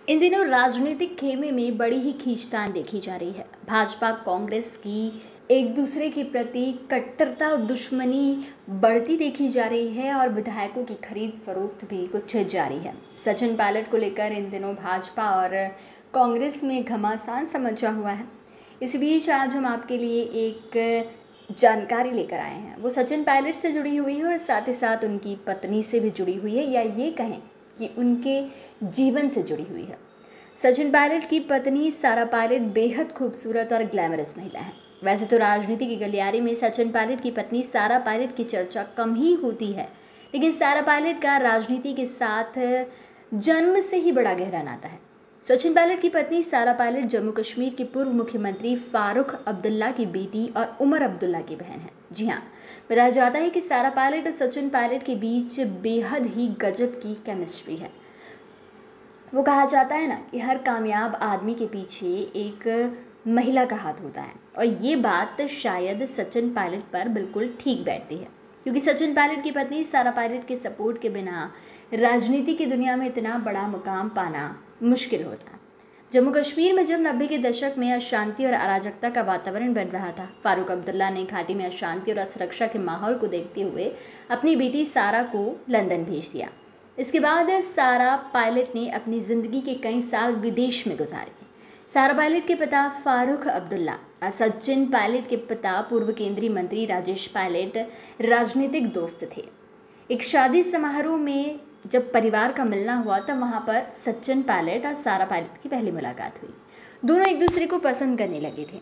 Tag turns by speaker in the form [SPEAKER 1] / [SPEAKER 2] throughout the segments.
[SPEAKER 1] इन दिनों राजनीतिक खेमे में बड़ी ही खींचतान देखी जा रही है। भाजपा कांग्रेस की एक दूसरे के प्रति कट्टरता और दुश्मनी बढ़ती देखी जा रही है और विधायकों की खरीद फरोख्त भी कुछ जारी है। सचिन पायलट को लेकर इन दिनों भाजपा और कांग्रेस में घमासान सा मचा हुआ है। इस बीच आज हम आपके लिए एक जानकारी लेकर आए हैं। वो सचिन पायलट से जुड़ी हुई है और साथ ही साथ उनकी पत्नी से भी जुड़ी हुई है, या ये कहें कि उनके जीवन से जुड़ी हुई है। सचिन पायलट की पत्नी सारा पायलट बेहद खूबसूरत और ग्लैमरस महिला है। वैसे तो राजनीति की गलियारे में सचिन पायलट की पत्नी सारा पायलट की चर्चा कम ही होती है, लेकिन सारा पायलट का राजनीति के साथ जन्म से ही बड़ा गहरा नाता है। सचिन पायलट की पत्नी सारा पायलट जम्मू कश्मीर के पूर्व मुख्यमंत्री फारूक अब्दुल्ला की बेटी और उमर अब्दुल्ला की बहन है। जी हाँ, बताया जाता है कि सारा पायलट और सचिन पायलट के बीच बेहद ही गजब की केमिस्ट्री है। वो कहा जाता है ना कि हर कामयाब आदमी के पीछे एक महिला का हाथ होता है, और ये बात शायद सचिन पायलट पर बिल्कुल ठीक बैठती है, क्योंकि सचिन पायलट की पत्नी सारा पायलट के सपोर्ट के बिना राजनीति की दुनिया में इतना बड़ा मुकाम पाना मुश्किल होता है। जम्मू कश्मीर में जब 90 के दशक में अशांति और अराजकता का वातावरण बन रहा था, फारूक अब्दुल्ला ने घाटी में अशांति और असुरक्षा के माहौल को देखते हुए अपनी बेटी सारा को लंदन भेज दिया। इसके बाद सारा पायलट ने अपनी ज़िंदगी के कई साल विदेश में गुजारे। सारा पायलट के पिता फारूक अब्दुल्ला और सचिन पायलट के पिता पूर्व केंद्रीय मंत्री राजेश पायलट राजनीतिक दोस्त थे। एक शादी समारोह में जब परिवार का मिलना हुआ तब वहाँ पर सचिन पायलट और सारा पायलट की पहली मुलाकात हुई। दोनों एक दूसरे को पसंद करने लगे थे,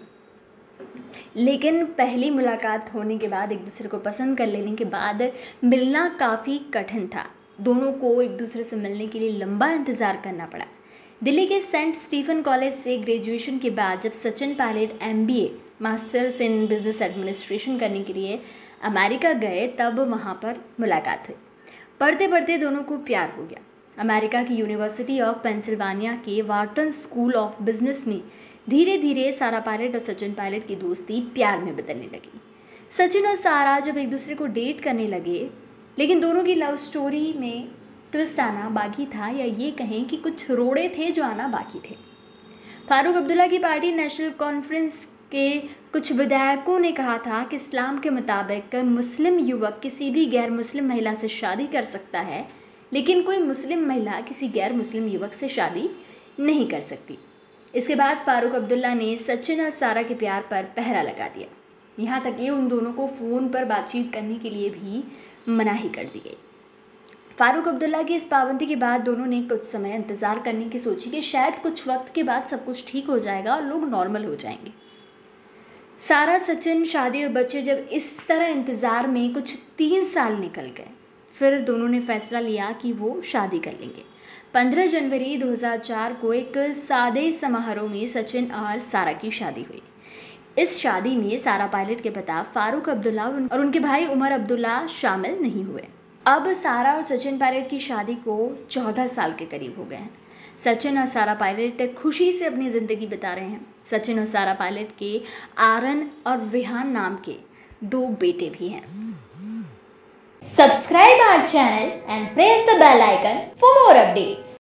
[SPEAKER 1] लेकिन पहली मुलाकात होने के बाद, एक दूसरे को पसंद कर लेने के बाद मिलना काफ़ी कठिन था। दोनों को एक दूसरे से मिलने के लिए लंबा इंतज़ार करना पड़ा। दिल्ली के सेंट स्टीफन कॉलेज से ग्रेजुएशन के बाद जब Sachin Pilot MBA masters in business administration करने के लिए अमेरिका गए, तब वहाँ पर मुलाकात हुई। पढ़ते पढ़ते दोनों को प्यार हो गया। अमेरिका की यूनिवर्सिटी ऑफ पेंसिल्वानिया के वार्टन स्कूल ऑफ बिजनेस में धीरे धीरे सारा पायलट और सचिन पायलट की दोस्ती प्यार में बदलने लगी। सचिन और सारा जब एक दूसरे को डेट करने लगे, लेकिन दोनों की लव स्टोरी में ट्विस्ट आना बाकी था, या ये कहें कि कुछ रोड़े थे जो आना बाकी थे। फारूक अब्दुल्ला की पार्टी नेशनल कॉन्फ्रेंस के कुछ विधायकों ने कहा था कि इस्लाम के मुताबिक मुस्लिम युवक किसी भी गैर मुस्लिम महिला से शादी कर सकता है, लेकिन कोई मुस्लिम महिला किसी गैर मुस्लिम युवक से शादी नहीं कर सकती। इसके बाद फारूक अब्दुल्ला ने सचिन और सारा के प्यार पर पहरा लगा दिया। यहाँ तक कि उन दोनों को फ़ोन पर बातचीत करने के लिए भी मनाही कर दी गई। फारूक अब्दुल्ला की इस पाबंदी के बाद दोनों ने कुछ समय इंतज़ार करने की सोची कि शायद कुछ वक्त के बाद सब कुछ ठीक हो जाएगा और लोग नॉर्मल हो जाएंगे। सारा, सचिन, शादी और बच्चे, जब इस तरह इंतज़ार में कुछ 3 साल निकल गए, फिर दोनों ने फैसला लिया कि वो शादी कर लेंगे। 15 जनवरी 2004 को एक सादे समारोह में सचिन और सारा की शादी हुई। इस शादी में सारा पायलट के पिता फारूक अब्दुल्ला और उनके भाई उमर अब्दुल्ला शामिल नहीं हुए। अब सारा और सचिन पायलट की शादी को 14 साल के करीब हो गए हैं। सचिन और सारा पायलट खुशी से अपनी ज़िंदगी बिता रहे हैं। सचिन और सारा पायलट के आरन और विहान नाम के 2 बेटे भी हैं।
[SPEAKER 2] Subscribe our channel and press the bell icon for more updates.